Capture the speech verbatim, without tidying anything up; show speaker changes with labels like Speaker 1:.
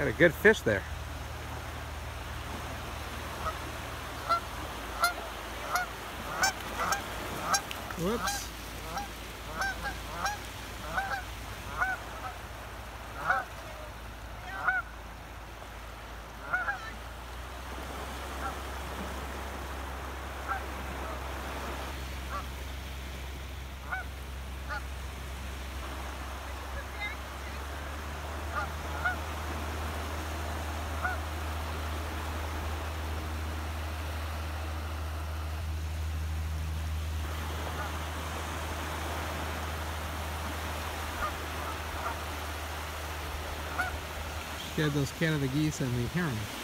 Speaker 1: Got a good fish there. Whoops. Scared those Canada geese and the heron.